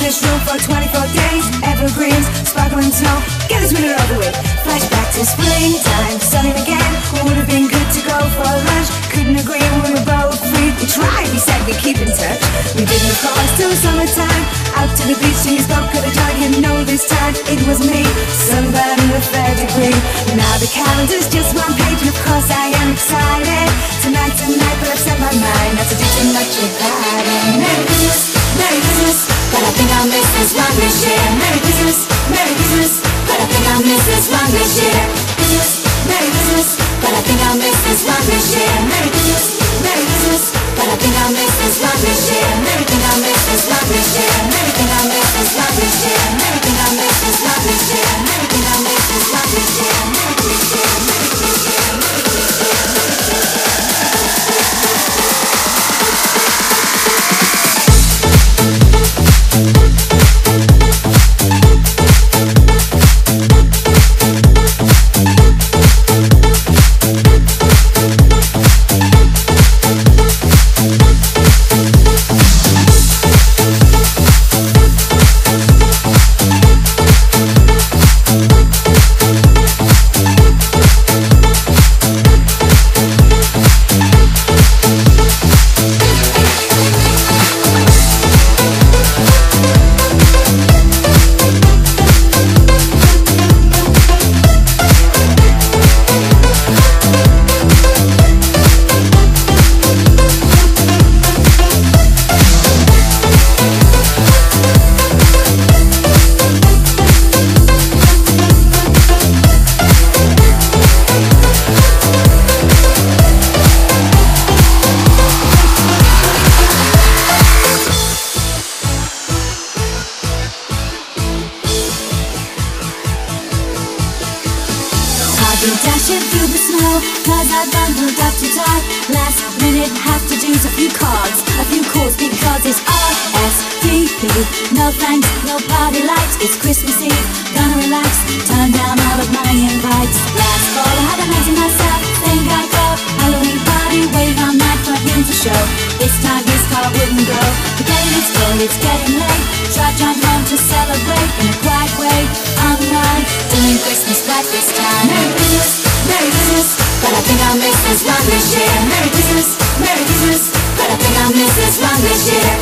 this room for 24 days. Evergreens, sparkling snow, get this winter over with. Flashback to springtime, sunny again. Would have been good to go for lunch. Couldn't agree, we were both free. We tried, we said we'd keep in touch. We didn't cross till summertime. Out to the beach, she spoke of the joy. You know this time it was me, somebody with third degree. Now the calendar's just one page, and of course I am excited. Tonight, but I've set my mind not to do too much about it. Merry Christmas, but I think I'll miss this one this year. Merry Christmas, but I think I'll miss this one this year. Merry Christmas, but I think I'll miss this one this year. Merry Christmas, but I think I'll miss this one this year. Merry think I'll miss this one this year. Merry think I'll miss this one this year. Merry think I'll miss this one this year. Merry think I'll miss this one this year. Dashing through the snow, cause I bundled up too tight. Last minute have to do a few cards, a few calls, because it's RSVP. No thanks, no party lights, it's Christmas Eve. Gonna relax, turn down all of my invites. Last fall I had a night to myself, think I'd go Halloween party, waiting all night for him to show. This time his car wouldn't go. The game is full, it's getting late. Try home to celebrate in a quiet way. I'm not doing Christmas right this time. Merry Christmas, but I think I'll miss this one this year. Merry Christmas, but I think I'll miss this one this year.